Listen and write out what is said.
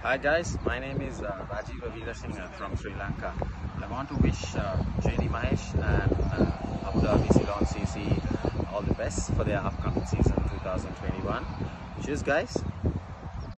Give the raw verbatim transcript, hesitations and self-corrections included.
Hi guys, my name is uh, Rajeewa Weerasinghe from Sri Lanka. I want to wish uh, J D Mahesh and uh, Abudhabi Ceylon C C all the best for their upcoming season two thousand twenty-one. Cheers guys!